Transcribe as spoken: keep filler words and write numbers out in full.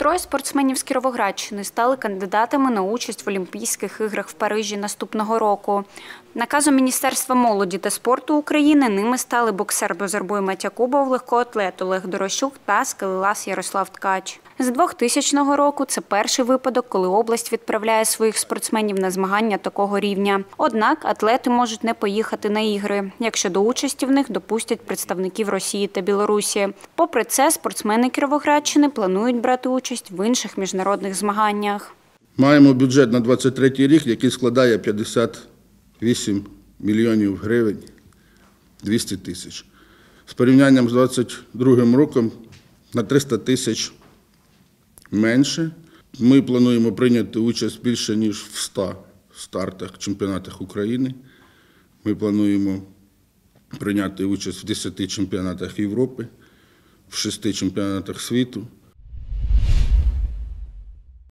Троє спортсменів з Кіровоградщини стали кандидатами на участь в Олімпійських іграх в Парижі наступного року. Наказом Міністерства молоді та спорту України ними стали боксер Бозарбой Матякубов, легкоатлет Олег Дорощук та скелелаз Ярослав Ткач. З двохтисячного року це перший випадок, коли область відправляє своїх спортсменів на змагання такого рівня. Однак атлети можуть не поїхати на ігри, якщо до участі в них допустять представників Росії та Білорусі. Попри це, спортсмени Кіровоградщини планують брати участь в інших міжнародних змаганнях. Маємо бюджет на двадцять третій рік, який складає п'ятдесят вісім мільйонів гривень двісті тисяч. З порівнянням з двадцять другим роком на триста тисяч менше. Ми плануємо прийняти участь більше, ніж в ста стартах, чемпіонатах України. Ми плануємо прийняти участь в десяти чемпіонатах Європи, в шести чемпіонатах світу.